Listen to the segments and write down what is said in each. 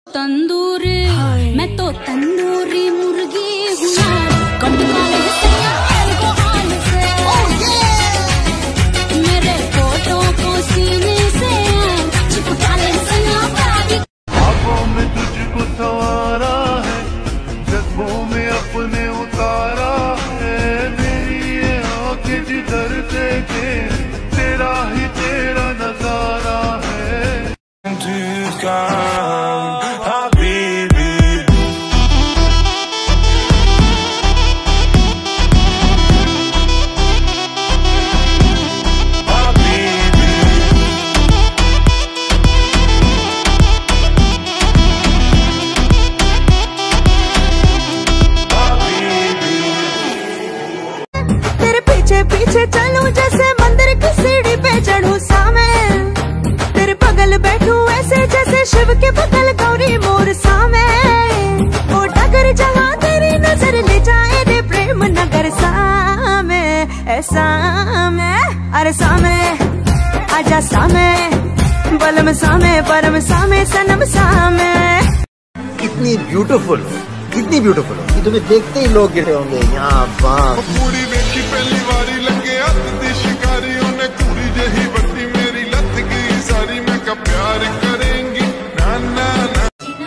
तंदूरी मैं तो तंदूरी मुर्गी हूँ कटकाले से मेरे फोटो को सीने से चिपकाले से ख्वाबों में तुझको संवारा है, जज्बों में अपने उतारा है। मेरी ये आंखें जिधर देखे तेरा ही तेरा नजारा है। पीछे चलूं जैसे मंदिर की सीढ़ी पे चढ़ूं सामे, तेरे बगल बैठूं ऐसे जैसे शिव के बगल गौरी मोर सामे। ओ डगर जहाँ तेरी नजर ले जाए रे प्रेम नगर सामे, ऐसा में अरे सामे आजा सामे बलम सामे परम सामे सनम सामे। कितनी ब्यूटीफुल कि तुम्हें देखते ही लोग गिरे होंगे यहाँ बाप। पूरी देखी पहली बारी लगे हथ शिकारी उन्हें पूरी जही बत्ती मेरी लत की सारी मैं का प्यार करेंगी ना ना ना।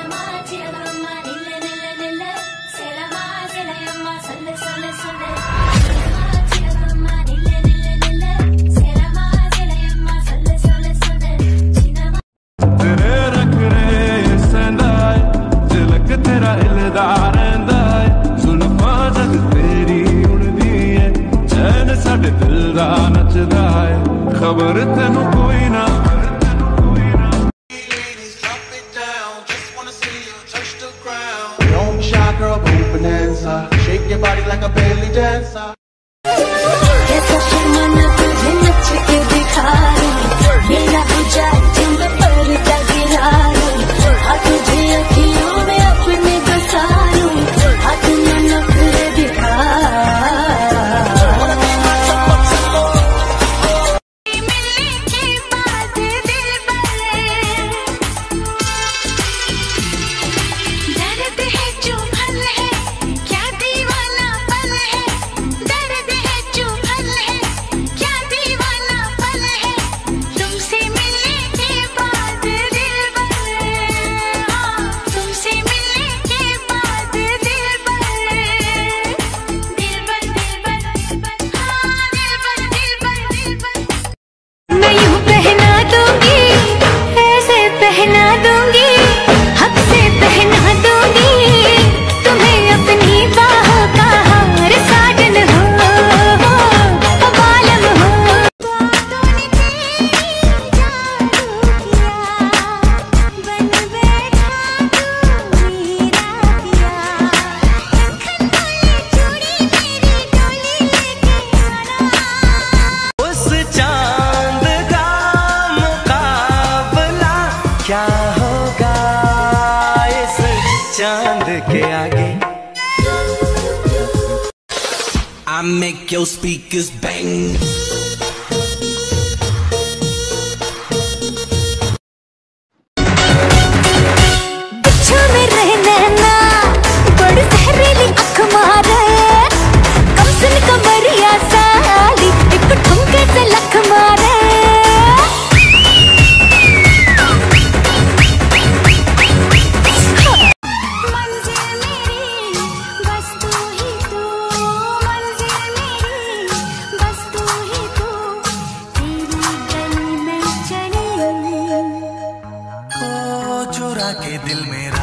तेरे रख रे संदाय तिलक तेरा इलदार जुल्फा जग तेरी उड़दी है चैन साडे दिल दा नचदा है खबर तेनू कोई ना। Don't be shy girl, go bonanza. Shake your body like a belly dancer. कैसा शर्माना तुझे नच के दिखा मेरा बुझा तुम पर गिरा हाँ तुझे अखियों में अपने बसारूं हाँ तुम्हें नखरे दिखा। मिलने के बाद दिल दर्द है जो हल है क्या दीवाना पल है, दर्द है जो हल है क्या दीवाना पल है। तुमसे मिलने के बाद दिल तुमसे मिलने के बाद दिल मैं यूं पहना दूंगी ऐसे पहना दूंगी हक से पहना दूंगी तुम्हें अपनी बाहों का हार साजन हो बालम हो। उस चांद का मुकाबला क्या होगा इस चांद के आगे। I make your speakers bang. बिच्छू में रहना ना बड़ी जहरीली अख मारे कम सुन कमरिया साली एक ठुमके से लख मारे। मंजिल मेरी बस तू ही तू, मंजिल मेरी बस तू ही तू, तेरी गली में चली ओ चुरा के दिल मेरा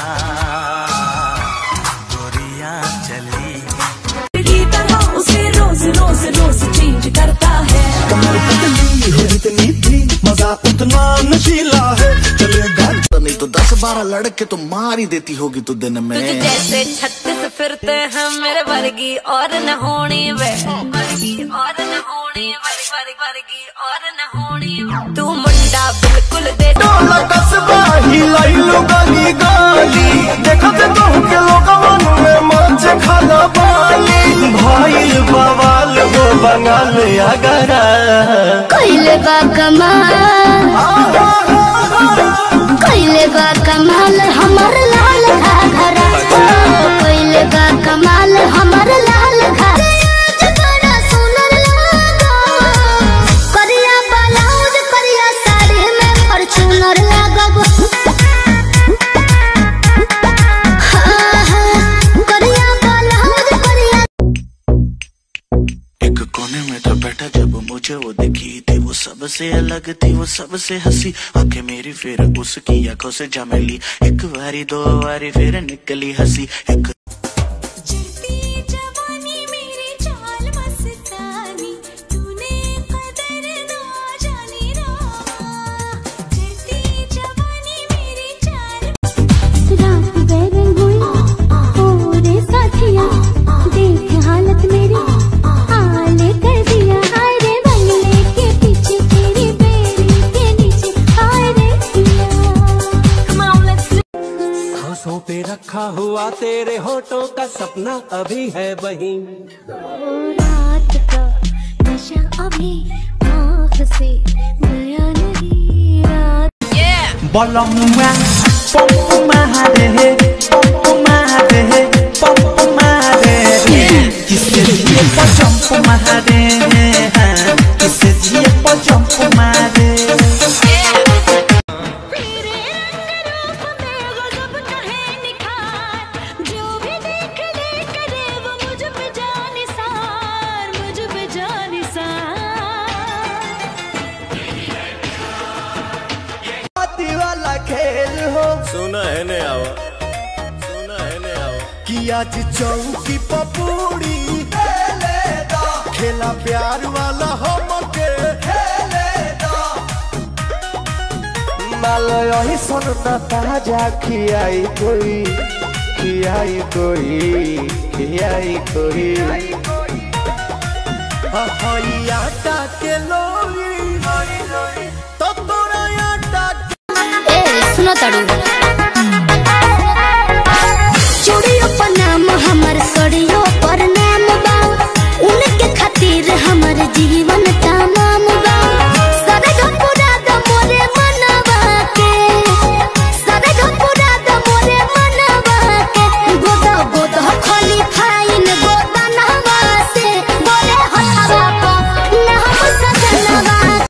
गोरियां चली की तरह उसे रोज रोज रोज चेंज करता है। कमर पतली हो जितनी थी मजा उतना नशीला है चलेगा नहीं तो 10-12 लड़के तो मार ही देती होगी तू दिन में। तुझे जैसे 36 फिरते हैं मेरे वर्गी और न होनी वे वर्गी और न होनी वर्गी और न होनी तू मुंडा बिल्कुल दे टोला कस्बा ही लाई लो गली गली देखो ते तो के लोग मन में मच खाना पानी भाई बवाल वो बंगाल अगरा कोई ले बा कमाल कोइले बा कमाल हमर लाल घाघरा, कोइले बा कमाल हमर लाल घाघरा। बड़ा सुंदर लागो करिया ब्लाउज करिया साड़ी में फॉर्च्यूनर लागो। करिया ब्लाउज करिया। एक कोने में तो बैठा जब मुझे वो दिखी थी, वो सबसे अलग थी, वो सबसे हंसी। आंखें मेरी फिर उसकी आंखों से जा मिली, एक बारी दो बारी फिर निकली हंसी। एक पे रखा हुआ तेरे होठों का सपना अभी है वहीं। रात का नशा अभी आँख से गया नहीं। रात बलमुआ पंप मारे पंप मारे पंप मारे, किसे दिए पंप मारे, किसे दिए पंप मारे। खेल हो सुना है ने आवा, सुना है ने आवा कि आज चौकी पपूड़ी खेला प्यार वाला हमके मालो यही सुनना ताजा खियाई कोई, खियाई कोई, खियाई कोई। आटा के लोई तो तोरा आटा। सुनो तड़ू